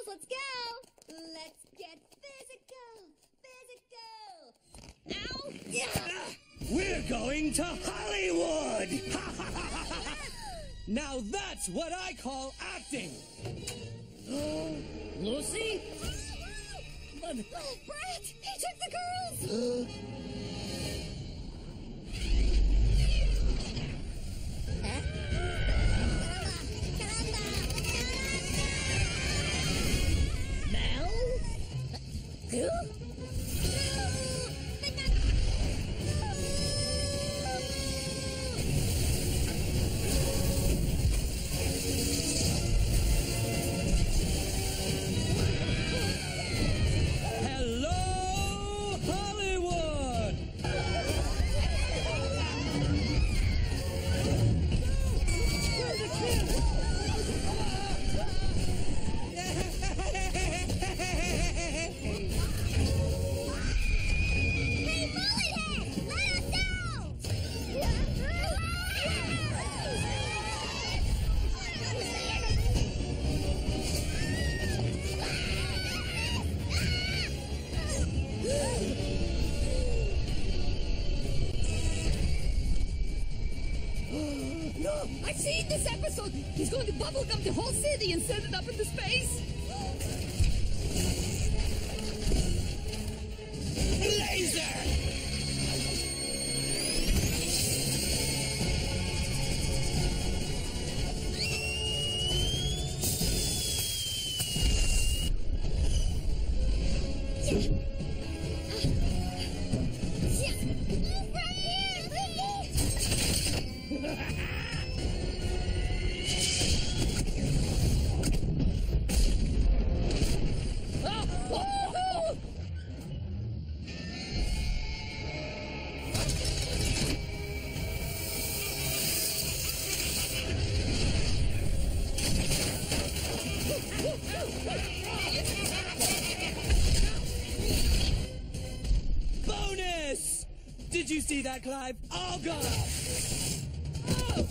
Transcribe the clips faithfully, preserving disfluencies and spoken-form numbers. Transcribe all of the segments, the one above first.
girls, let's go. Let's get physical. Physical. Ow. Yeah. We're going to Hollywood! Now that's what I call acting! Oh, Lucy? But... Oh, Brett! He took the girls! Huh? Mel? Huh? I've seen this episode! He's going to bubblegum the whole city and send it up into space! Laser! Bonus! Did you see that, Clive? All gone! Oh.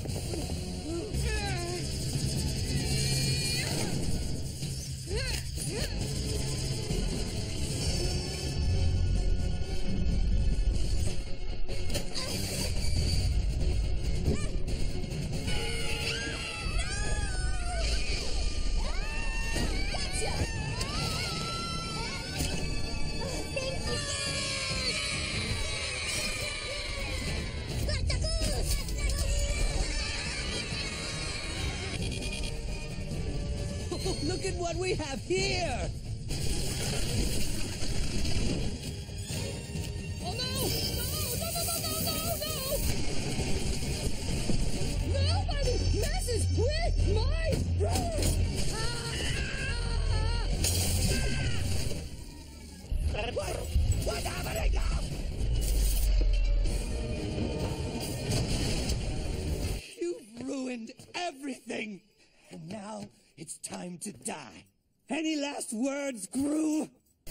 Look at what we have here! Oh no! No! No! No! No! No! No! Nobody messes with my room! What? What's happening now? You've ruined everything! And now it's time to die. Any last words, Gru?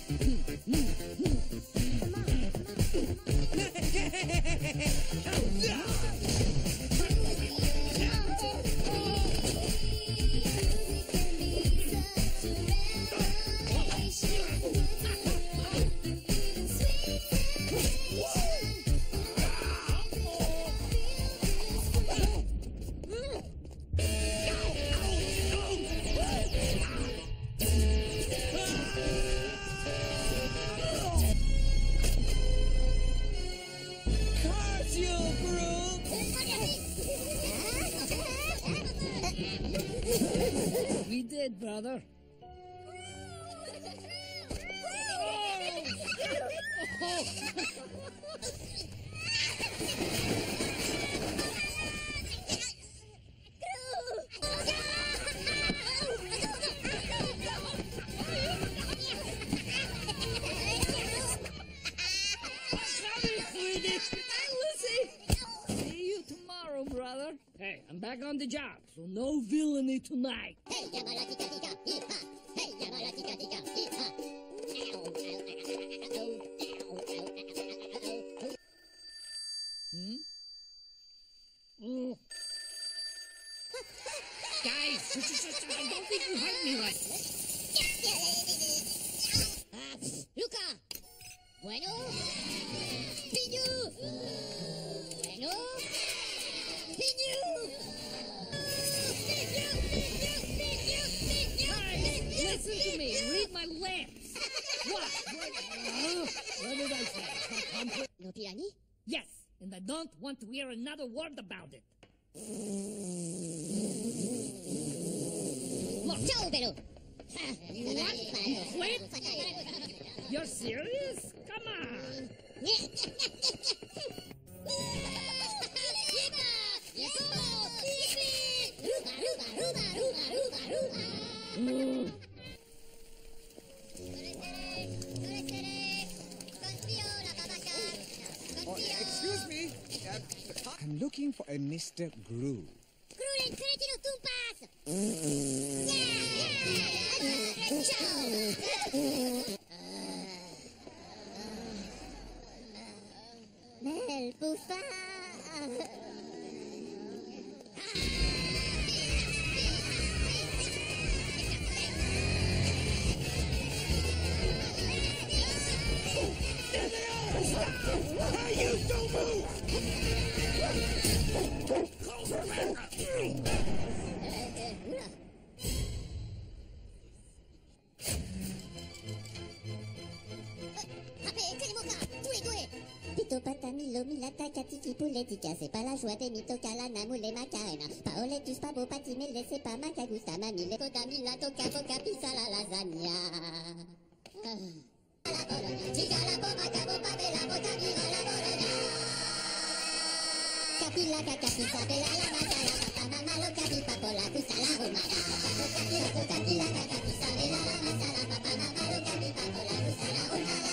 We did, brother. See you tomorrow, brother. Hey, I'm back on the job, so no villainy tonight. Hey, Yamaratika tika, hee-ha. Hey, Yamaratika tika, hee-ha. Ow, ow, ow, ow, ow, ow. Hmm? Oh. Guys, I don't think you heard me right. Ah, pff, Luca. Bueno. Piñu. Bueno. Piñu. Piñu, piñu, piñu, piñu, Hey, piñu. listen to me. Read my lips. What? What, uh, what did I say? Some comfort? No piranha? Yes, and I don't want to hear another word about it. Look, Ciao, Vero. Wait. You're serious? Come on. Mm. Oh, excuse me. Uh, I'm looking for a Mister Gru. Mel Buffon. Hey, you don't move! Pito patamilo milata katiki puletica, c'est pas la joie des mitocala namule macarena. Paoletus pabo patimele, c'est pas macagusta mamile, codamila toca boca pizza la lasagna. La Bologna, giga la bomba, cabo pape la boca, viva la Bologna. Capilla cacapizza, bella la masala, papa mamma lo capi, papo la gusta la romana. Capilla cacapizza, bella la masala, papa mamma lo capi, papo la gusta la romana.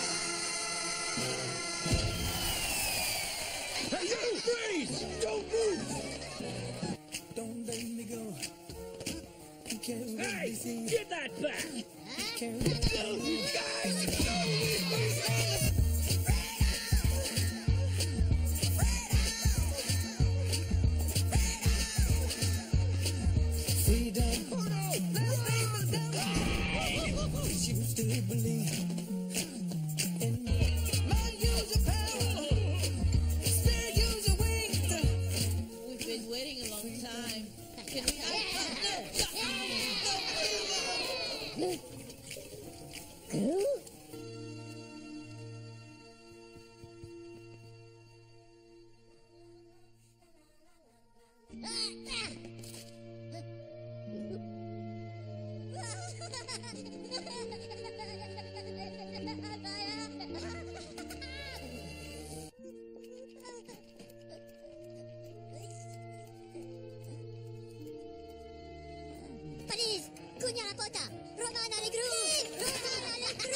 Hey, you! Freeze! Don't move! Don't let me go. You can't let me Hey, see. give that back. Can't You guys! freedom. Oh no, let's leave us down. You still believe in my use of power. Still use your wings. We've been waiting a long time. Can we? Gru? Paris, Cugna la pota, Romana le Gru, Romana le Gru.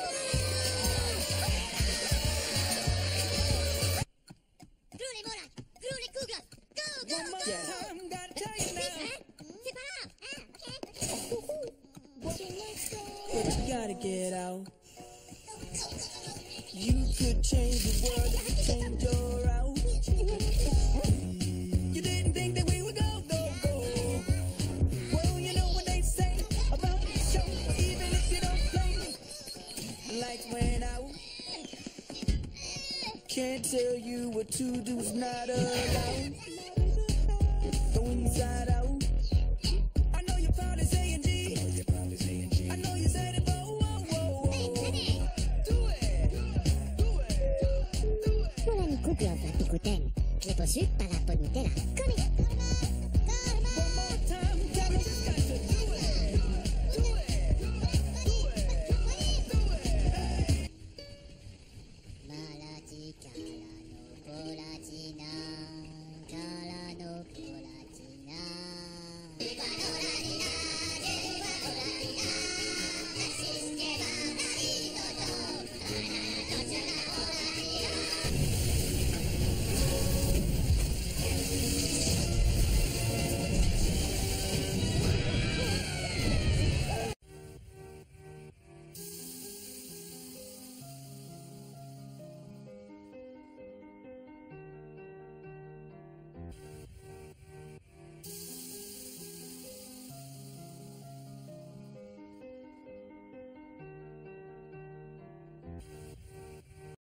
Gru les moras, Gru les couglas, go, go, One more go. time, gotta tell you now. Hein? C'est pas là. Ah, ok. But you gotta get out. You could change the world if you change your route. You didn't think that we would go, go, go. Well, you know what they say about the show. Even if you don't play, lights went out. Can't tell you what to do's not allowed. Go inside out. I know you're proud of A and G. I know you said it, but whoa, whoa, whoa. Do it, do it, do it. Mulla ni kugla va pikuten. Klepo syppa